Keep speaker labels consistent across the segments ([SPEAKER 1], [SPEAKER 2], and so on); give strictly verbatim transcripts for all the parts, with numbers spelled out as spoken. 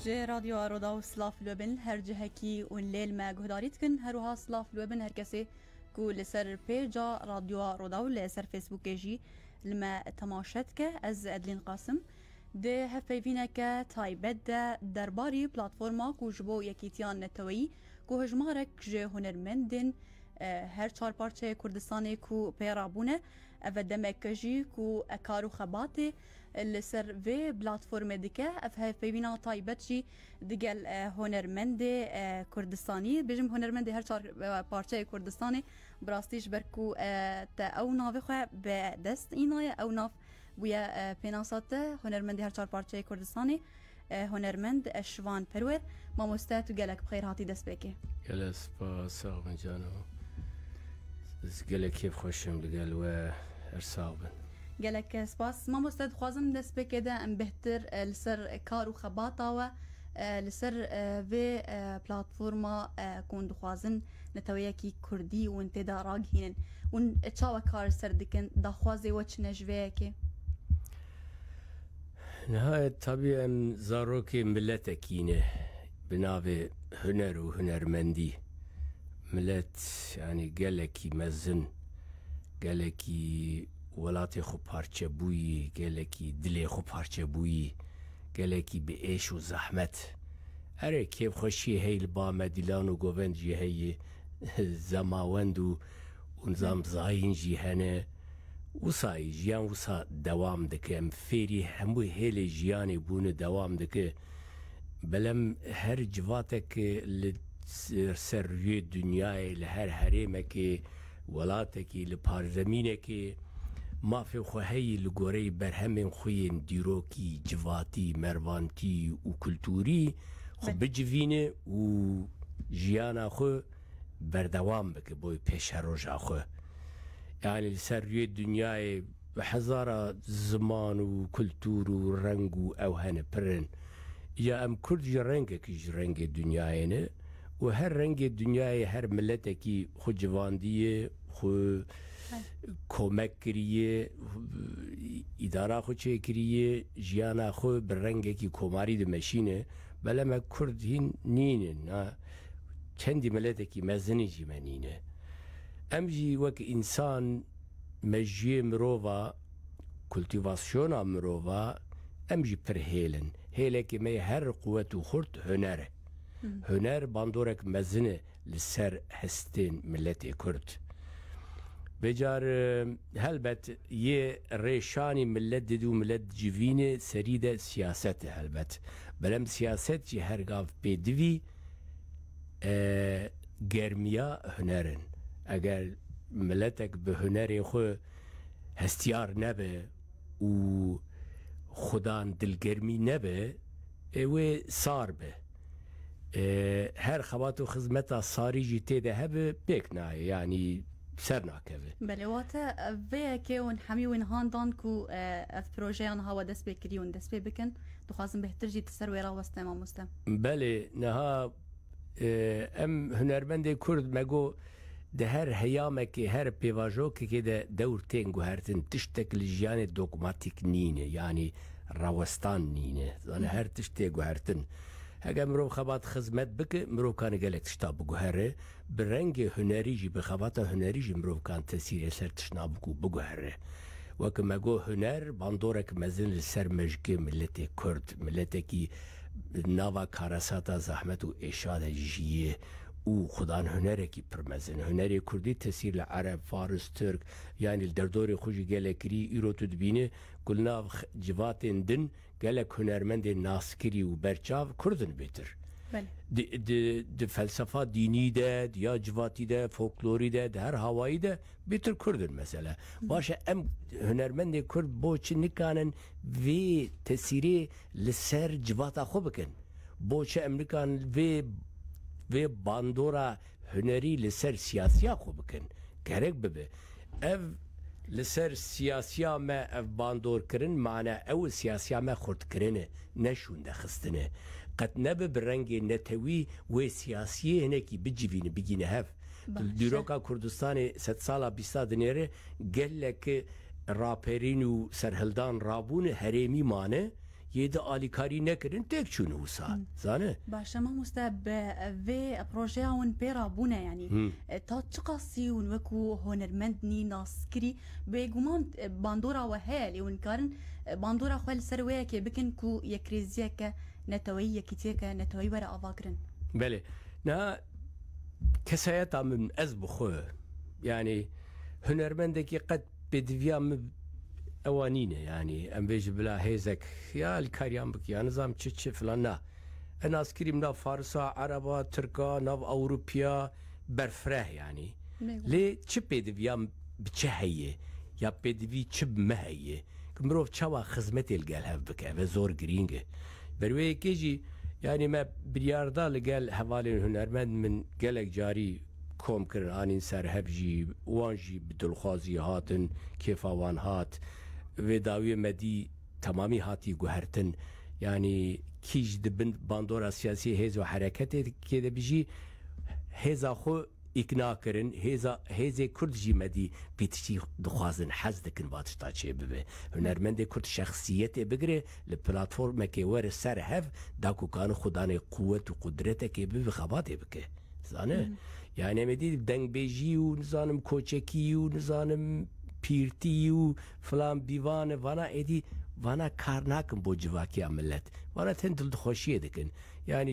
[SPEAKER 1] جه رادیو آرودا و سلاف لوبن هر جهکی و لیل ما گهداریت کن هروها سلاف لوبن هر کسی کو لسر پیجا رادیو آرودا و لسر فیسبوک جی لما تماشت که از ادلین قاسم ده هفیوینه که تایبت ده درباری پلاتفورما کو جبو یکیتیان نتوی کو هجمارک جه هنرمندن هر چار پارچه کردستانی کو پیرابونه او دمک جی کو اکارو خباته لسر و پلاتفورم دیگه اف هفیوینا تایبت جی دیگل هنرمند کردستانی بجم هنرمند هر چار پارچه کردستانی براستیش برکو تا او ناوی خواه به دست اینای او ناف بویا پیناسات هنرمند هر چار پارچه کردستانی هنرمند اشوان پرور ما مستعد و گلک بخیر هاتی دست بکی
[SPEAKER 2] گل سپاس آقا جانو گلک کیف خوشم لگل و ارسابن
[SPEAKER 1] گلک سپاس ما مستعد خوازم دست بکی ده ام بهتر لسر کار و خباتا و لسر و پلاتفورما کند خوازن نتویه کی کردی و انت دا راگ هینن ون چاو کار سر دکن دا خوازه وچ نجوه که
[SPEAKER 2] نهایت طبیعی ام زاروکی ملتکینه بناوه هنر و هنرمندی ملت يعني گلکی مزن گلکی ولات خو پارچه بویی گلکی دل خو پارچه بویی گلکی به عیش و زحمت اره کیف خوشی هیل با مدیلان و گووند جی هی زماوند و نظام زاین جی هنه وصای جیان وصا دوام دکم فیری همو هیل جیانی بونه دوام دکه بلم هر جواتک سر روی دنیای لهر حریمه که ولاته که لپار زمینه که ما فی خوهی لگوری برهم خوین دیروکی جواتی مروانتی و کلتوری خو بجوینه و جیانا خو بردوام بکه بوی پیش روژا خو یعنی سر روی دنیای هزار زمان و کلتور و رنگ و اوهن پرن یا ام کرد جی رنگ که جی رنگ دنیای نه و هر رنگ دنیای هر ملت کی خود جواندیه خود کمک کریه اداره خود چه کریه جیانا خود بر رنگ کی کماری دمشینه بله ما کرد هین نینه نه چندی ملت کی مزنی جی منینه امجی وک انسان مجیه مروفا کلتیواسیونا مروفا امجی پر هیلن هیله که می هر قوت و خورد هنره هنر باندورک مزنه لسر هستین ملت کرد بجار هلبت یه ریشانی ملت دو ملت جوینه سرید سیاست هلبت بلم سیاست جی هرگاف بیدوی گرمیا هنرن اگر ملتک به هنر خو هستیار نبه و خدان دلگرمی نبه اوه سار به هر خبات و خدمتا ساری جی تیده هبه بیک نایه یعنی سر ناکوه
[SPEAKER 1] بله واتا ویا که ون حمی ون هاندان کو اف پروژه آنها و دست بکری ون دست بکن دخوازم بهتر جی تسر ویرا وست امام مسلم
[SPEAKER 2] بله نها ام هنرمند کرد مگو ده هر هیامه هر پیواجو که ده دور تنگو هرتن تشتک لجیان دوگماتیک نینه یعنی راوستان نینه زانه هر تشتگو هرتن اگر مرو خبات خدمت بکه مرو کان گلک تشتا بگو هره برنگ هنری جی بخبات هنری جی مرو کان تسیر سر تشنا بگو بگو هره وکه مگو هنر باندورک مزن سر مجگه ملت کرد ملت کی ناوا کارساتا زحمت و اشاد جیه او خدان هنره کی پرمزن هنری کردی تسیر لعرب فارس ترک یعنی دردور خوشی گلکری ایرو تدبینه گلنا جوات دن گلک هنرمند ناسکری و برچاو کردن بیتر د فلسفه دینی ده یا جواتی ده فولکلوری ده ده هر هوایی ده بیتر کردن مثلا باشه ام هنرمند کرد بوچ نکانن وی تسیری لسر جواتا خوب بکن بوچه ام نکان وی و باندورا هنری لسر سیاسیا خو بکن گرک ببه اف لسر سیاسیا ما اف باندور کرن معنی او سیاسیا ما خورد کرنه نشون دخستنه قد نبه برنگ نتوی و سیاسی هنکی بجوینه بگینه هف دیروکا کردستان ست سالا بیستا دنیره گل که راپرین و سرهلدان رابون هریمی مانه یێدە ئالیکاری نەکردن تێک چوون وسا زانە
[SPEAKER 1] باشە مامۆستا بێ پرۆژەیاون پێرا بوونە ینی تا چ قاسیون وەکو هۆنەرمەندنی ناسکری بێگومان باندۆراوە هەیە لێونکارن باندۆرا خۆ لەسەر وەیەکێ بکن و یەکرێزیەکە نەتەوەی یەکیتێکە نەتەوەی وەرە ئاواگرن
[SPEAKER 2] بەێ نا کەسایەتا من ئەس بخۆ ینی هونەرمەندێکی قەت بێدڤیا ئەوانینە ینی ئەم بێژ بلا هێزێک یا کاریان بکیان نزام چ چ فلان نا ئەناسکریم ناو فارسا عەرەبا ترکا ناو ئەوروپیا بەرفرە ینی لێ چ پێدڤیان بچە هەیە یا پێدوی چ بمە هەیە مرۆڤ چاوا خزمەتێ لەگەل هەف بکە بە زۆر گرینگە بەروەیەکێژی ینی مە بریاردا لەگەل هەواڵێن هونەرمەند من گەلێک جاری کۆم کردن ئانین سەر هەبژی وانژی بدڵخوازی هاتن کێفاوان هات وێ داویە مەدی تەمامی هاتی گوهرتن ینی کیش دبن باندۆرا سیاسی هێز و حرەکەتێ کێدەبژی هێزا خۆ ئیکناکردن هێزێ کوردژی مەدی پیتشی دخوازن حەز دکن باتشتا چێ ببێ هونەرمەندێ کورد شەخصیەتێ بگرێ لە پلاتفۆرمێکێ وەرە سەر هەف داکوکان خوددانێ قووەت و قودرەتێکێ ببێ خەباتێ بکە زانە یعنی ئەمەدی دەنگبێژی و نزانم کۆچەکی و نزانم پیرتی و فلان بیوانە وانا ئێدی وانا کار ناکەم بۆ جوواکیان ملەت وانا تەن دڵخۆشیە دەکەن ینی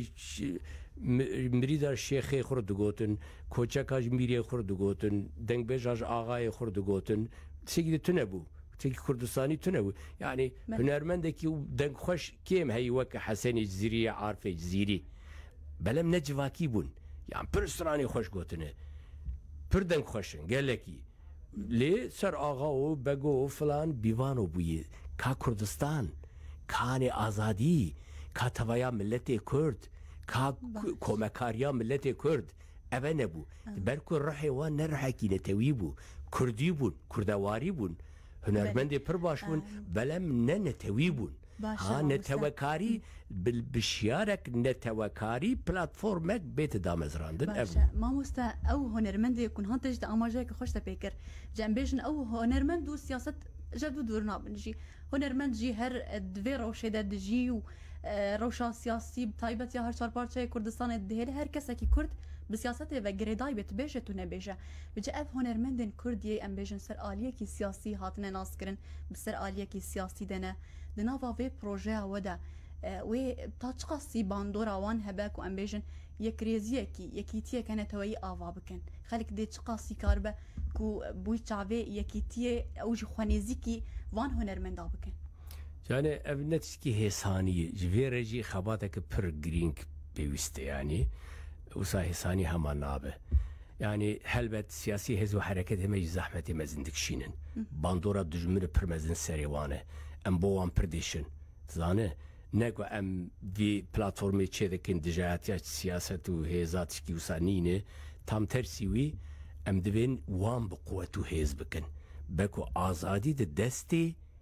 [SPEAKER 2] مریدار شێخێ خوڕ دگوتن کۆچەکاژ میرێ خوڕ دگوتن دەنگبێژاژ ئاغایە خوڕ دگوتن سێکی تو نەبوو تێکی کوردستانی تو نەبوو یعنی هونەرمەندێکی و دەنگخۆش کێم هەی وەکە حەسەنی زیری عارفێک زیری بەلەم نەجوواکی بوون یان پرسرانی خۆش گوتنە پر دەنگ خۆشن گەلێکی لێ سەر ئاغا و بەگۆ و فلان بیوان و بوویە کا کوردستان کانێ ئازادی کا تەوەیا ملەتێ کورد کا کۆمەکاریا ملەتێ کورد ئەvە نەبوو بەرکو ڕەحێوان نەڕحێکی نەتەوی بوو کوردی بوون کوردەواری بوون هونەرمەندێ پڕ باش بوون بەلەم نەنەتەوی بوون ها نەتەوەکاری بشیارێک نەتەوەکاری پلاتفۆرمێک بێتە دامەزراندن
[SPEAKER 1] مامۆستا ئەو هۆنەرمەندێک کون هەندێک ئاماژەیەکە خۆشتە پێکرد جەمبێژن ئەو هۆنەرمەند و سیاست ژە دوو دوور نابنجی هۆنەرمەندجی هەر دوێ ڕەوشێدە دژی و ڕەوشا سیاسی تایبەت یا هەر چارپارچەیە کوردستانێت دهێنێ هەر کەسێکی کورد bi siyasetê ve girêdayî bê tu bêje tu nebêje bice ev honermendên Kurdiyê em bêjin ser aliyekî siyasî hatine naskirin bi ser aliyekî siyasî de ne di nava vê projeya we de wê ta çi qasî bandora wan hebe ku em bêjin yekrêziyekî yekîtiyek neteweyî ava bikin xelek dê çi qasî kar be ku bûy çavê yekîtiyê ew jî xwenêzîkî van honermenda bikin
[SPEAKER 2] yani ev ne tişkî hêsaniyê ji vê re jî xebateke pir girîng pêwîst e yanî وسا هێسانی هەمان نابێ ینی هەلبەت سیاسی هێز و حرەکەت هەمەی زەحمەتی مەزن دکشینن باندۆرە دژمنە پرمەزن سەرێوانە ئەم بۆ وان پردێشن زانە نەگو ئەم وی پلاتفۆرمی چێ دەکەن دژایەتیا سیاست و هێزاتشکی وسانینە تام تەرسیوی ئەم دەبێن وان بقووەت و هێز بکەن بەکو ئازادی دە دەستێ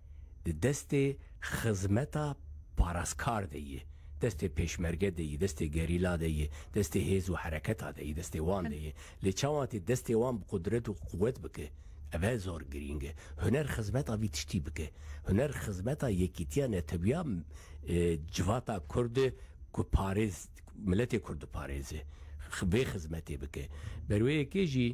[SPEAKER 2] دەستێ خزمەتە پاراسکار دەیە دەستێ پێشمەرگە دەیە دەستێ گەریلا دەیە دەستێ هێز و حرەکەتا دەیە دەستێ وان دەیە لێ چاواتی دەستێ وان بقدرەت و قووەت بکە ئەvە زۆر گرینگە هونەر خزمەتا وی تشتی بکە هونەر خزمەتا یەکیتیان نەتەویا جواتا کوردە ku parêz milletê Kurd parêzê bê xizmetê bike berwêyekê jî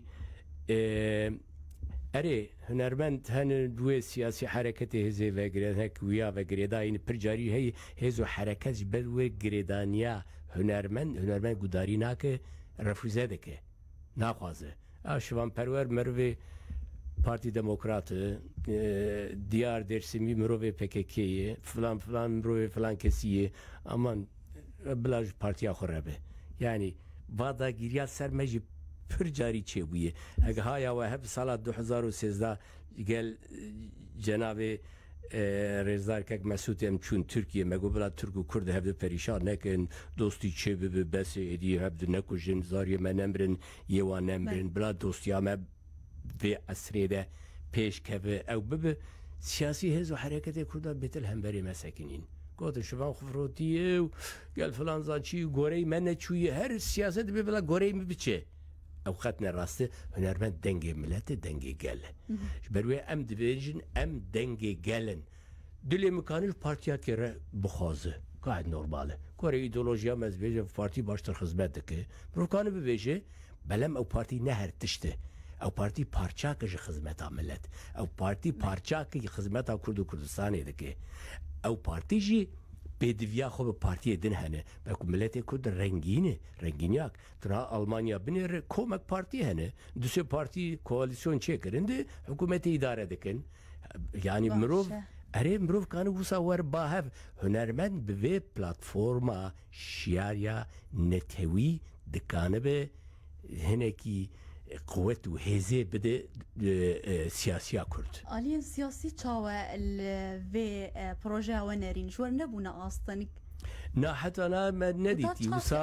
[SPEAKER 2] erê hunermend hene duê siyasî hereketê hêzê vegire hek wiya vegirêdayîn pir carî heye hêz û hereket ji ber wê girêdaniya hunermend hunermend gudarî nake refûze dike naxwaze a şivanperwer merivê Partî Demokrat diyar Dêrsimî mirovê P K K'ye filan filan mirovê filan kesî ye aman bila ji partiya xwe rebe yanî vadagiriya ser me jî pir carî çêbûye hek haya we hep sala du hezar û sêzda gel cenabê rêzdarkek Mesûd em çûn Tirkiye me got bila Türk û Kurd hev di perîşan nekin dostî çê bibe besê êdî hev di nekujin zariyê me nemirin yê wan nemirin bila dostiya me vê esrê de pêşkeve ew bibe siyasî hêz û hereketê Kurda bêtil hemberê me sekinîn gotin şivan xufrotiye û gel filan zançî goreyê me neçûye her siyaset bê bila goreyê me biçe ew xetne rastî hunermend dengê milletê dengê gel ji ber wê em dibêjin em dengê gelin دلێ مکانل پارتیاکێرە بخوازە قاعد نۆرمالە کۆرە ئیدۆلۆژیا مەزبێژە پارتی باشتر خزمەت دەکە مرۆڤکانە ببێژێ بەلەم ئەو پارتی نەهەر تشتە ئەو پارتی پارچاکەژە خزمەتا ملەت ئەو پارتی پارچاکەی خزمەتا کورد و کوردستانێ دەکێ ئەو پارتیژی بێدڤیا خۆ بە پارتیە دن هەنە بەکو ملەتێک کورد ڕنگینە ڕنگینیاک تنها ئەڵمانیا بنێرە کۆمەک پارتی هەنە دوسێ پارتی کۆلیسیۆن چێکردن حکوومەتی ئیدارە دەکەن یعنی مرۆڤ ئەرێ مرۆڤکانە وسا وەربا هەف هونەرمەند بوێ پلاتفۆرما شیاریا نەتەوی دکانە بێ هەنێکی قوت و هێزێ بدە سیاسیا کورد
[SPEAKER 1] ئالیە سیاسی چاوە vê پرۆژەوە نەرین ژوەر نەبوونە ئاستەنیک
[SPEAKER 2] نا حتانا نەدیتی وسا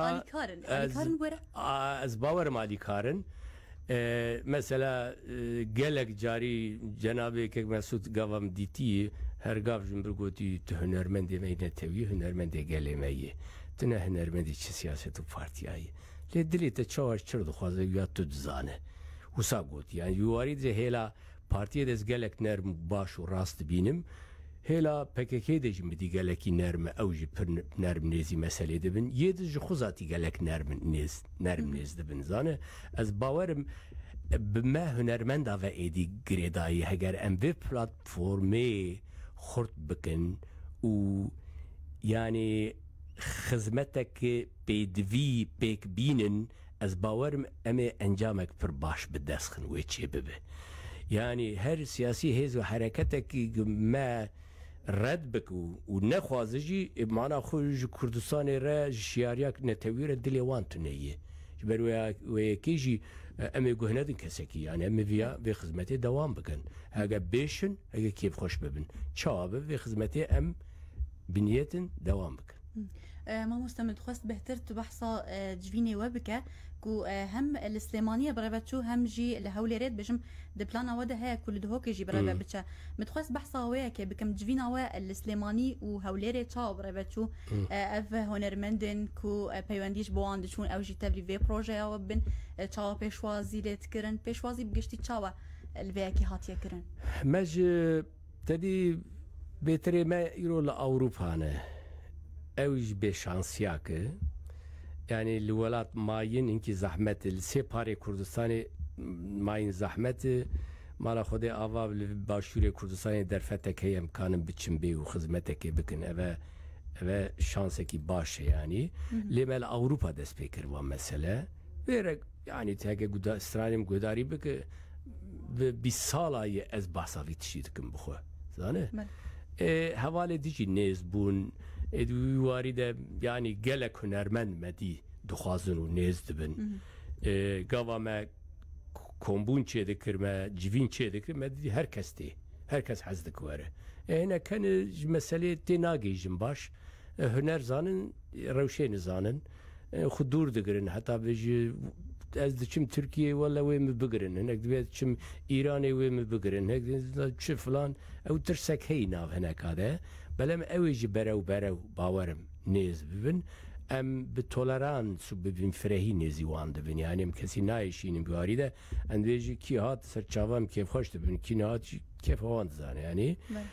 [SPEAKER 2] ئەس باوەرم ئالیکارن مەسەلا gelek carî cenabêkek Mesûd gavam dîtiyê her gav jin bir gotî tu hunermendê me netewî hunermendê gelê me yê tu ne hunermendî çi siyaset û partiyayê lê dilê te çawa çir dixwaze ya tu dizane wisa gotî yani yuwarî dizê hêla partiyê dez gelek nerm baş û rast dibînim hêla P K K de jî midî gelekî nerme ew jî pir nerm nêzî meselê dibin yê diz ji xwe zatî gelek nerm nêz nerm nêz dibin zane ez bawerim bi me hunermenda ve êdî girêdayî heger em vê platformê xurt bikin û yanî xizmetekê pêdivî pêk bînin ez bawerim em ê encamek pir baş bi dest xin wê çê bibe yanî her siyasî hêz û hereketekî me red bik û nexwaze jî mana xwe ji Kurdistanê re ji şiyariya netewî re dilê wan tuneyê ji ber wêyekê jî em ê guh nedin kesekî yani em ê viya vê xizmetê dewam bikin hege bêşin hege kêfxweş bibin çawa bi vê xizmetê em biniyetin dewam bikin
[SPEAKER 1] مامۆستا من دخواست بهتر تو بحثا جوینێ وە بکە ku hem li Slêmaniye bireve çû hem jî li Hewlêrê bijim di plana we de heye ku li Duhokê jî bireve biçe min dixwest behsa wêyekê bikim civîna we li Slêmanî û Hewlêrê çawa bireve çû ev hunermendin ku peywendî ji bo wan diçûn ew jî tevlî vê projeya we bin çawa pêşwazî lê dikirin pêşwazî bi giştî çawa li vêyekê hatiye kirin
[SPEAKER 2] me ji tedî bêtirê me îro li Ewropane ew jî bêşansiyak e yani li welat mayîn hinkî zehmet li sê parê Kurdistanê mayîn zehmet e mala Xwedê ava li başûrê Kurdistanê derfetek heye em kanin biçin bê û xizmetekê bikin ev ev şansekî baş e yanî lê me li Ewropa dest pê kirivan mesele vêre yanî heke stranêm guhdarî bike bi bîst salayê ez behsa vî tiştî dikim bi xwe zane hevalê dijî nêz bûn warî de yanî gelek hunermend medî dixwazin û nêz dibin gava me kombûn çê dikir me civîn çê dikir me dî herkes tê herkes hez dik were hinek hene ji meselê tê nagêjin baş huner zanin rewşê nizanin xwe dûr digirin heta vê ji ez diçim Tirkiye wela wê min bigirin hinek divê diçim Îranê wê min bigirin hinek çi filan ew tirsek heyî nav hineka de belem ew ê jî berew berew bawerim nêz bibin em bi tolerans û bibin firehî nêzî wan dibin yani em kesî nayêşînin bi warî de em divê jî kî hat serçava em kêfxweş dibin kî nehat jî kêfa wan dizane yanî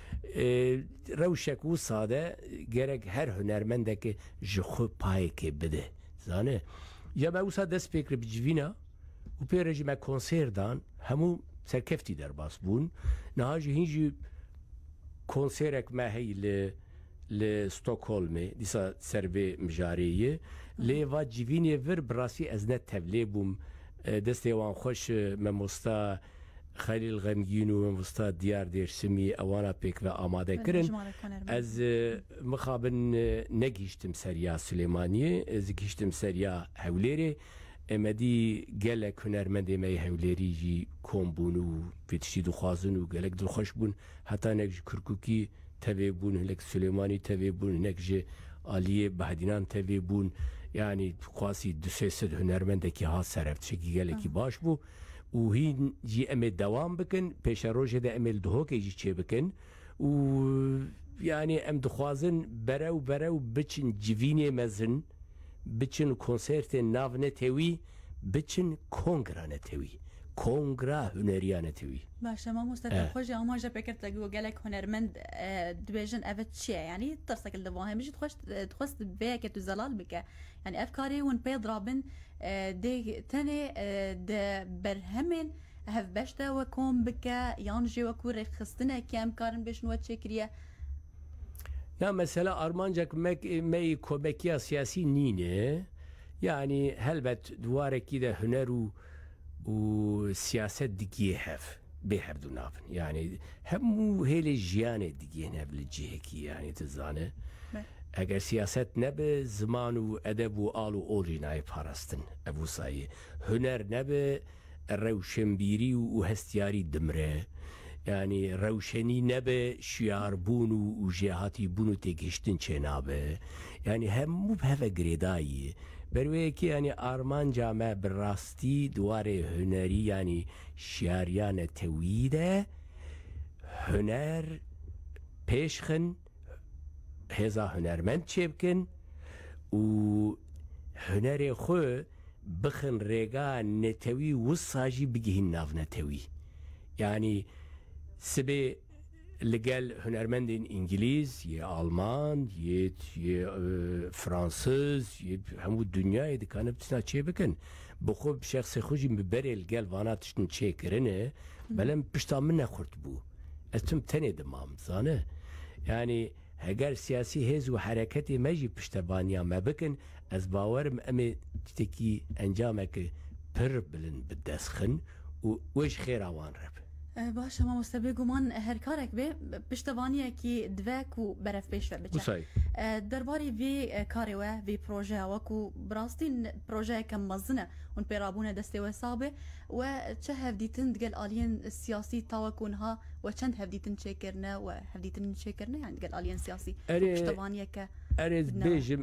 [SPEAKER 2] rewşek wisa de gerek her hunermendekê ji xwe payekê bide zane ya me wisa dest pê kir bi civîna û pê re jî me konser dan hemû serkeftî derbas bûn niha jî hîn jî konserek me hey li li Stockholmê dîsa ser vê mijareyê lê va civînê vir bi rastî ez ne tevlê bûm destê wan xweş memosta Xelîl Xemgîn û memosta Diyar Dêrsimî ewana pêk ve amade kirin ez mixabin negîştim seriya Silêmaniyê ez gîştim seriya Hewlêrê emedî gelek hunermendê me Hewlêrî jî kom bûn û vê tiştî dixwazin û gelek dilxweş bûn heta hinek ji Kirkûkî tevê bûn hinek Silêmanî tevê bûn hinek ji aliyê Behedînan tevê bûn yanî xwasî du sê sed hunermendekî hat serev tişekî gelekî baş bû û hîn jî em ê dewam bikin pêşa rojê de em ê li Duhokê jî çê bikin û yanî em dixwazin berew berew biçin civînê mezin biçin konsertên nav netewî biçin kongra netewî کۆنگرا هونەریانەتەوی
[SPEAKER 1] باشە مامۆستا خۆشی ئاماژە پێکرد لەگو گەلێک هونەرمەند دبێژن ئەvە چییە ینی ترسەکە دەواهێ بژیت خۆش دخواست بەیەکە تو زەلال بکە ینی ئەف کارێ ون پێ درابن تەنێ بەرهەمێن هەف بەشتەوە کۆم بکە یان ژێوەکو ڕێخستنێکی ئەم کارن بێژنوە چێکریە
[SPEAKER 2] یا مەسەلا ئارمانجێک مەی کۆمەکیە سیاسی نینێ یعنی هەلبەت دوارێکی دە هونەر و و سیاست دیگه هف به هەردوو نابن یعنی هەموو هێلێ ژیانێ دیگەێن هەب لە جێهێکی یعنی تزانێ ئەگەر سیاست نەبێ زمان و ئەدەب و ئاڵ و ئۆڵی نایە پاراستن ئەبوو سایە هونەر نەبێ ڕەوشەمبیری و هەستیاری دمرێ ینی ڕەوشەنی نەبێ شیاربوون و ژێهاتی بوون و تێگەشتن چێ نابێ ینی هەموو هەفە گرێداییە بەروەیەکی ینی ئارمان جامە بڕاستی دوارێ هونەری ینی شیاریانە تەویدە هونەر پێشخن هێزا هونەرمەند چێ بکەن و هونەرێ خۆ بخن ڕێگا نەتەوی وساژی بگەهین ناونەتەوی ینی سبێ لەگەل هونەرمەندین ئینگلیز یە ئالمان یە فرانسز هەموو دنیای دکانە بچنا چێ بکەن بخۆ شخصی خۆشی ببەرێ لەگەل وانە تشتن چێکردنە بەلەم پشتا من نەخورد بوو ئەتم تەنێ دمام زانە ینی هەگەر سیاسی هێز و حرەکەتی مەژی پشتەبانیا مە بکەن ئەس باوەرم ئەمێ شتێکی ئەنجامێکە پر بلن بدەستخن و وەش خێراوان ڕێب
[SPEAKER 1] باشە مامۆستا بێگومان هەر کارێک بێ پشتەوانیەکی دوێک و بەرەف پێشتر بچێ دەرباری vê karê vê projeya ku birastîn projeyeke mezin e hûn pêrabûne destê we sabê we çi hevdîtin digel aliyên siyasî tawe ku niha we çend hevdîtin çêkirine we hevdîtin çêkirine yani digel aliyên siyasî piştevaniyeke
[SPEAKER 2] erê bêjim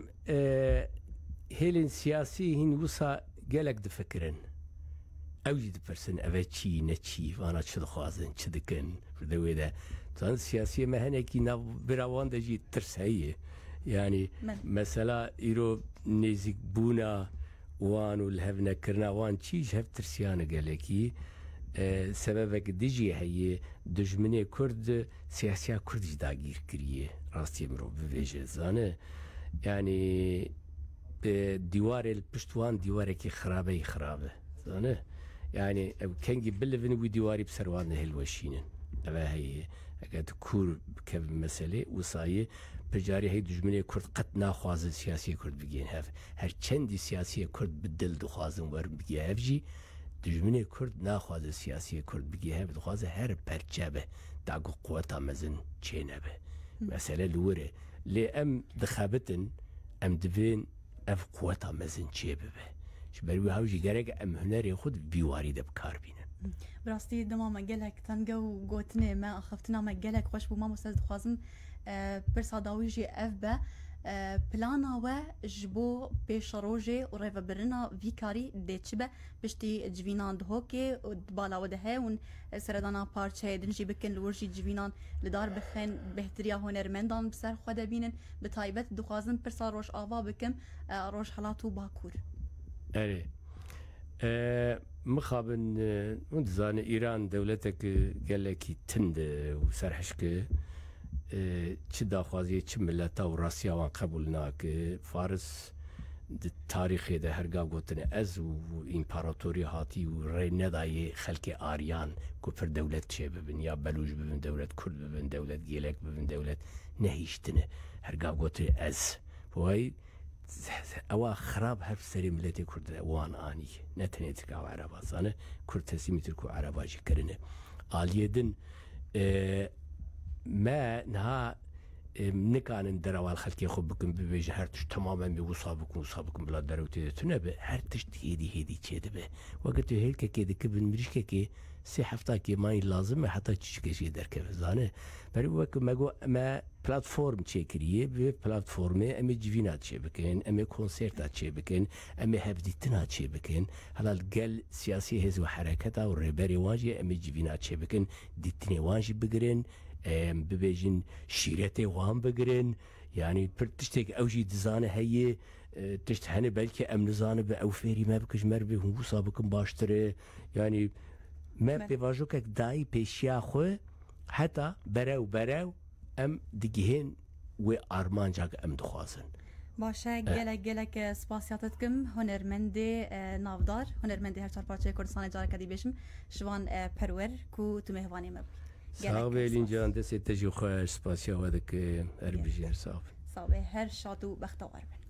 [SPEAKER 2] hêlên siyasî hîn wisa gelek difikirin ew jî dipirsin ev çî ne çî vana çi dixwazin çi dikin de wê de zan siyasiyê me henekî navbira wan de jî tirs heye yani mesela îro nêzîkbûna wan û li hev nekirina wan çî ji hev tirsiyane gelekî sebebek dijî heye dijminê Kurd siyasiya Kurd jî dagîr kiriye rastiye mirov bivêje zane yani dîwarê li pişt wan dîwarekî xirabeyî xirabe zane yani ew kengî bilivin wî dîwarî bi ser wan hilweşînin ev heye eger tu kûr bikevin meselê wîsayê pijarî hey dijminê Kurd qet naxwazin siyasiyê Kurd bigihên hev her çendî siyasiyê Kurd bi dil dixwazin werin bigihe hev jî dijminê Kurd naxwazin siyasiyê Kurd bigihe hev dixwaze her perçebe dagu quweta mezin çê nebe mesele li wir e lê em dixebitin em divên ev quweta mezin çê bibe ji ber wî hew jî gerek em hunerê xwe bîwarî de bikar bînin
[SPEAKER 1] birastî dema me gelek tenge û gotinê me axeftina me gelek xweş bû mamoste dixwazim pirsa dawî jî ev be plana we ji bo pêşerojê û rêvebirina vî karî dê çi be piştî civînan dihokê û bala we de heye hûn seredana parçeyê din jî bikin li wir jî civînan li dar bixin behtiriya hunermendan bi ser xwe de bînin bi taybet dixwazim pirsa rojava bikim rojhilat û bakur
[SPEAKER 2] erê mixabin hûn dizane îran dewletek gelekî tind e û serhişk e çi daxwaziyê çi milleta û rasiya wan qebûl nake faris di tarîxê de hergav gotine ez û împaratorî hatî û rê nedayê xelkê ariyan ku pir dewlet çê bibin ya belûj bibin dewlet Kurd bibin dewlet gelek bibin dewlet nehîştine hergav gotine ez wayî ewa xirab her serê milletê Kurd e wan anî ne tenê tika ereba zane Kurd teslîmî tir ku ereba jî kirine aliyê din me niha nikanin dereval xelkê xwe bikin bibêje her tişt temamen bê wisa bikin wisa bikin bila derewtê de tu nebe her tişt hêdî hêdî çê dibe weke tu hêlkekê dikibin mirîşkekê sê heftakê mayî lazim e heta çîçikê jî derkeve zane berî weke me got me platform çêkiriye vê platformê em ê civîna çê bikin em ê konserta çê bikin em ê hevdîtina çê bikin hela gel siyasî hêz û hereketa û rêberê wan jî em ê civîna çê bikin dîtinê wan jî bigirin bibêjin şîretê wan bigirin yani pir tiştek ew jî dizane heye tişt hene belkî em nizane bi ew fêrî me bikin ji mer bê hûn wisa bikin baştir e yani ما بواجوك داي بيشيا خو حتى براو براو ام دگهن و ارمانجاك ام دخوازن
[SPEAKER 1] باشه گلک گلک سپاسیاتت کم هنرمندی نافدار هنرمندی هر چهار پارچه کردستان جار کدی بشم شوان پرور کو تو مهوانی مب
[SPEAKER 2] صاحب اینجا دست تجو خوش سپاسیا ودک ار بجیر صاحب
[SPEAKER 1] صاحب هر شاتو بختوار